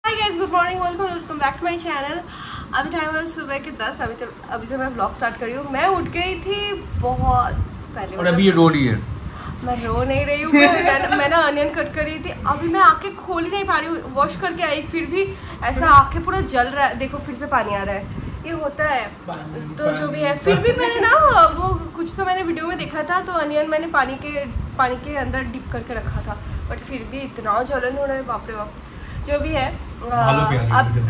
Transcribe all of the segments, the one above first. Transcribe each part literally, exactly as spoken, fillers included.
Hi guys, good morning, welcome welcome back to my channel. अभी time है सुबह के दस। अभी जब अभी से मैं ब्लॉग स्टार्ट कर रही हूँ। मैं उठ गई थी बहुत पहले और अभी ये रो रही है। मैं रो नहीं रही हूँ। मैं, मैं ना अनियन कट कर रही थी। अभी मैं आंखें खोल ही नहीं पा रही हूँ। वॉश करके आई फिर भी ऐसा आंखें पूरा जल रहा है। देखो फिर से पानी आ रहा है। ये होता है तो जो भी है। फिर भी मैंने ना वो कुछ तो मैंने वीडियो में देखा था, तो अनियन मैंने पानी के पानी के अंदर डिप करके रखा था, बट फिर भी इतना जलन हो रहा है, बाप रे बाप। जो भी है आ, अब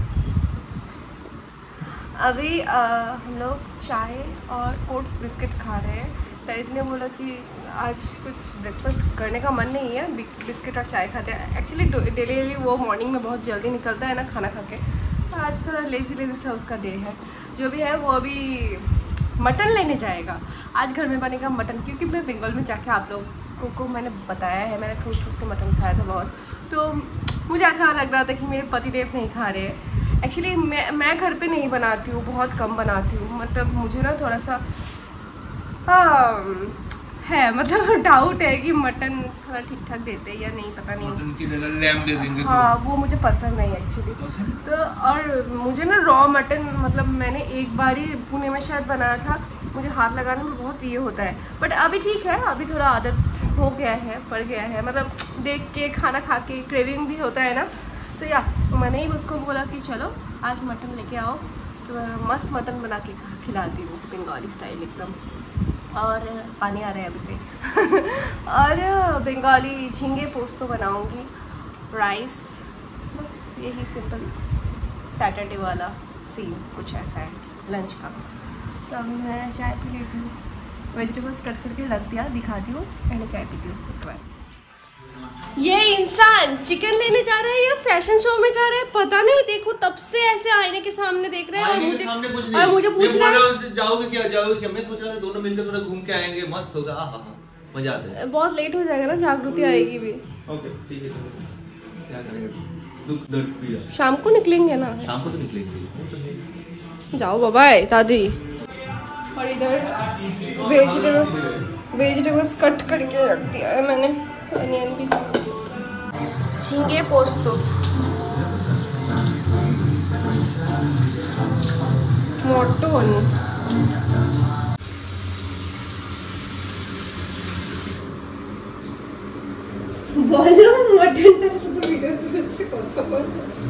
अभी आ, हम लोग चाय और ओट्स बिस्किट खा रहे हैं। तरीत ने बोला कि आज कुछ ब्रेकफास्ट करने का मन नहीं है, बिस्किट और चाय खाते हैं। एक्चुअली डेली डेली वो मॉर्निंग में बहुत जल्दी निकलता है ना खाना खा के, तो आज थोड़ा लेजी लेजी सा उसका डे है। जो भी है वो अभी मटन लेने जाएगा। आज घर में बनेगा मटन, क्योंकि मैं बंगाल में जाके आप लोगों को मैंने बताया है, मैंने ठूस ठूस के मटन खाया था बहुत। तो मुझे ऐसा लग रहा था कि मेरे पतिदेव नहीं खा रहे हैं। एक्चुअली मैं मैं घर पे नहीं बनाती हूँ, बहुत कम बनाती हूँ। मतलब मुझे ना थोड़ा सा हाँ है, मतलब डाउट है कि मटन थोड़ा ठीक ठाक देते हैं या नहीं, पता नहीं। मटन की जगह लैम दे देंगे। हाँ वो मुझे पसंद नहीं एक्चुअली। तो और मुझे ना रॉ मटन, मतलब मैंने एक बार ही पुणे में शायद बनाया था, मुझे हाथ लगाने में बहुत ये होता है। बट अभी ठीक है, अभी थोड़ा आदत हो गया है, पड़ गया है। मतलब देख के खाना खा के क्रेविंग भी होता है ना, तो या तो मैंने ही उसको बोला कि चलो आज मटन लेके आओ, तो मैं मस्त मटन बना के खिलाती हूँ बंगाली स्टाइल एकदम। और पानी आ रहा है अभी से। और बंगाली झींगे पोस्तो बनाऊंगी, राइस, बस यही सिंपल सैटरडे वाला सीन कुछ ऐसा है लंच का। तो अभी मैं चाय पी लेती हूँ, वेजिटेबल्स कट करके रख दिया, दिखाती हूँ, पहले चाय पीती हूँ उसके बाद। ये इंसान चिकन लेने जा रहा है या फैशन शो में जा रहा है पता नहीं। देखो तब से ऐसे आईने के सामने देख रहे हैं और मुझे और मुझे पूछ रहा है जाओगे क्या जाओगे क्या। मैं सोच रहा था दोनों मिलकर थोड़ा घूम के आएंगे, मस्त होगा। हाँ हाँ मजा आता है। बहुत लेट हो जाएगा ना, जागृति आएगी भी। ओके ठीक है, क्या करेंगे, दुख दर्द भी है। शाम को निकलेंगे ना, शाम को तो निकलेंगे। जाओ बाबा दादी। और इधर वेजिटेबल्स वेजिटेबल्स कट करके रख दिया है मैंने, अनियन भी। झींगे पोस्तो, मटन, बोलो मटन टा শুধু ভিডিওতে হচ্ছে কথা বল।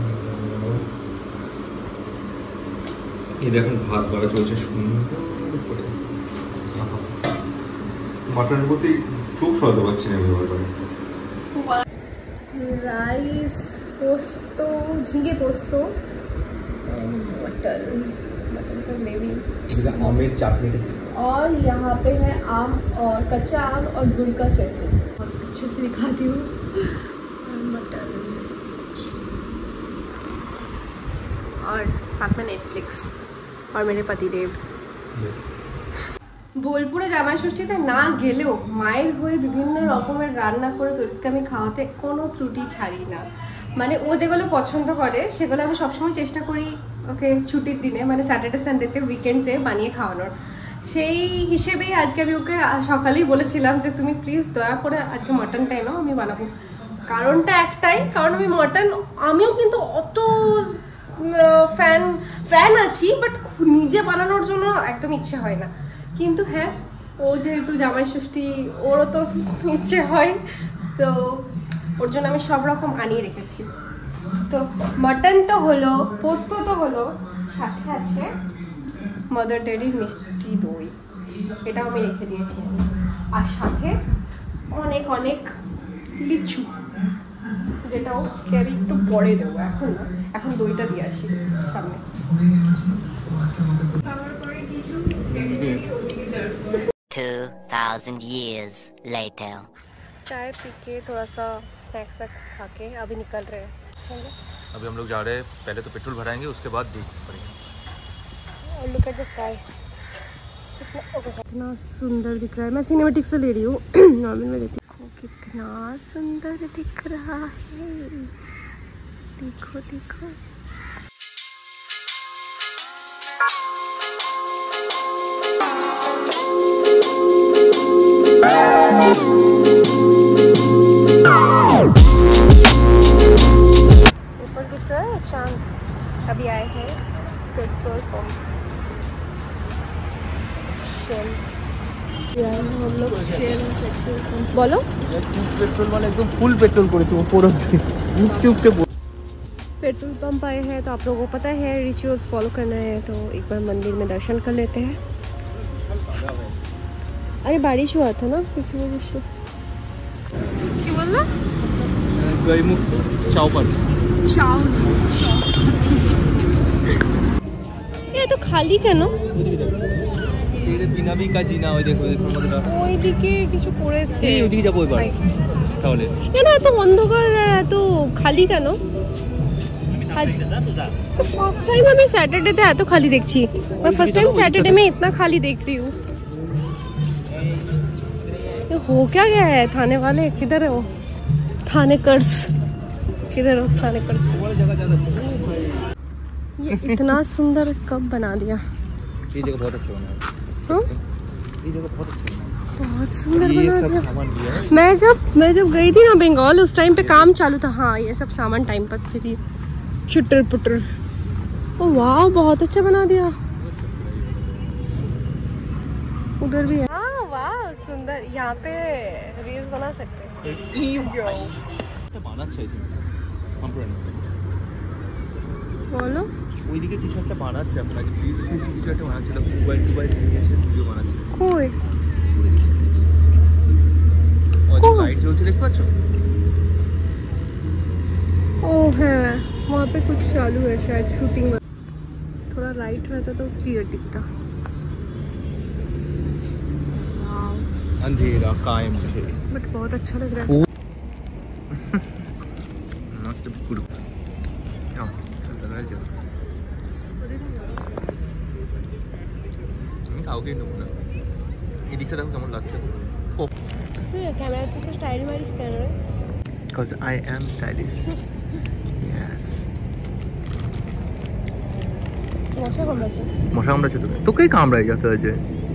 এই দেখুন ভাত বাড়া চলছে সুন্দর করে। মটনের প্রতি চোখ সরাতে পারছি না আমি বারবার। राइस पोस्तो, झींगे पोस्तो, मटन मटन का ग्रेवी, आमेर चटनी, और यहाँ पे है आम और कच्चा आम और गुड़ का चटनी। बहुत अच्छे से दिखाती हूँ। मटन और साथ में नेटफ्लिक्स और मेरे पतिदेव। বোলপুরে জামাই ষষ্ঠীতে না গেলেও মায়ের হয়ে বিভিন্ন রকমের রান্না করে তরিতকে আমি খাওয়াতে কোনো ত্রুটি ছাড়ি না। মানে ও যেগুলো পছন্দ করে সেগুলো আমি সবসময় চেষ্টা করি ওকে ছুটির দিনে, মানে স্যাটারডে সানডেতে, উইকেন্ডসে বানিয়ে খাওয়ানোর। সেই হিসেবেই আজকে আমি ওকে সকালেই বলেছিলাম যে তুমি প্লিজ দয়া করে আজকে মটনটা এনো, আমি বানাবো। কারণটা একটাই, কারণ আমি মটন আমিও কিন্তু অত ফ্যান ফ্যান আছি, বাট নিজে বানানোর জন্য একদম ইচ্ছে হয় না। কিন্তু হ্যাঁ, ও যেহেতু জামাই ষষ্ঠী, ওরও তো ইচ্ছে হয়, তো ওর জন্য আমি সব রকম আনিয়ে রেখেছি। তো মটন তো হলো, পোস্ত তো হলো, সাথে আছে মাদার ডেয়ারির মিষ্টি দই, এটাও আমি রেখে দিয়েছি। আর সাথে অনেক অনেক লিচু, যেটাও আমি একটু পরে দেবো, এখন না, এখন দইটা দিয়ে আসি সামনে। two thousand years later. चाय पी के थोड़ा सा स्नैक्स वैक्स खा के अभी निकल रहे हैं। अभी हम लोग जा रहे हैं, पहले तो पेट्रोल भराएंगे, उसके बाद दूध पड़ेगा। और लुक एट द स्काई, कितना सुंदर दिख रहा है। मैं सिनेमैटिक से ले रही हूँ, नॉर्मल में देखती हूँ। कितना सुंदर दिख रहा है, देखो देखो। ऊपर कुछ अभी आए हैं पेट्रोल पंप शेल। हम लोग शेल पेट्रोल पंप बोलो पेट्रोल वाला एकदम फुल पेट्रोल করেছে উপর অবধি উঠতে উঠতে। पेट्रोल पंप आए हैं तो आप लोगों को पता है रिचुअल्स फॉलो करना है, तो एक बार मंदिर में दर्शन कर लेते हैं। अरे बारिश हुआ था ना किसी वजह से। क्या बोल रहा? गईमुख चावपाल चाव ये तो খালি কেন? এর বিনাবি কাজ না ওই দেখো দেখো মতটা ওইদিকে কিছু করেছে। এই ওইদিকে যাবো এবার তাহলে। কেন এত অন্ধকার এত খালি কেন? फर्स्ट टाइम हमें सैटरडे थे तो खाली देखी। मैं फर्स्ट टाइम सैटरडे में इतना खाली देख रही हूँ। तो हो क्या गया है? थाने वाले किधर है? वो थाने कर्स किधर हो? थाने कर्स ये इतना सुंदर कब बना दिया? ये जगह बहुत अच्छा बना है। हाँ ये जगह बहुत अच्छा बना है, बहुत सुंदर ये बना सब दिया। सामान दिया है। मैं जब मैं जब गई थी ना बंगाल उस टाइम पे काम चालू था। हाँ ये सब सामान टाइम पास के लिए चुटर पुटर। ओ वाह बहुत अच्छा बना दिया। उधर भी है। हाँ वाह सुंदर। यहाँ पे रील्स बना सकते हैं। বানাচ্ছে কম্প্রেন बोलो ওইদিকে কিছু একটা বানাচ্ছে আপনাকে প্লিজ প্লিজ কিছু একটা বানাচ্ছে দেখো মোবাইল টোবাইল নিয়ে এসে ভিডিও বানাচ্ছে। कोई ওই লাইট জ্বলছে দেখতে পাচ্ছ? ओ है वहाँ पे कुछ चालू है शायद शूटिंग। थोड़ा लाइट रहता तो क्लियर दिखता। अंधेरा कायम है बट बहुत अच्छा लग रहा है। मस्त गुड हां लग रहा है जो আমি কাউকে নেব না। এই দিকটা দেখো কেমন লাগছে। ও कैमरा तो स्टाइल मारिस कर रहे cuz I am stylish yes মশা কামড়াচ্ছে। মশা কামড়াচ্ছে তোকে তোকেই কামড়ায় যাতে আছে।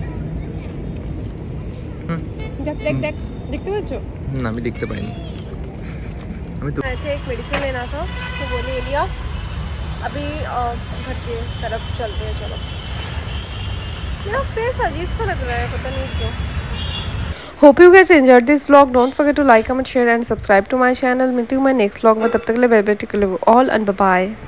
देख देख देख देखते पाচ্ছ? না আমি দেখতে পাইনি। আমি তো मैं थे एक मेडिसिन लेना था तो वो ले लिया। अभी घर के तरफ चलते हैं। चलो मेरा फेस अजीब सा लग रहा है पता नहीं क्यों। Hope you guys enjoyed this vlog. Don't forget to like, comment, share and subscribe to my channel. मिलती हूँ मैं नेक्स्ट vlog में। तब तक के लिए bye bye, take care all and bye bye.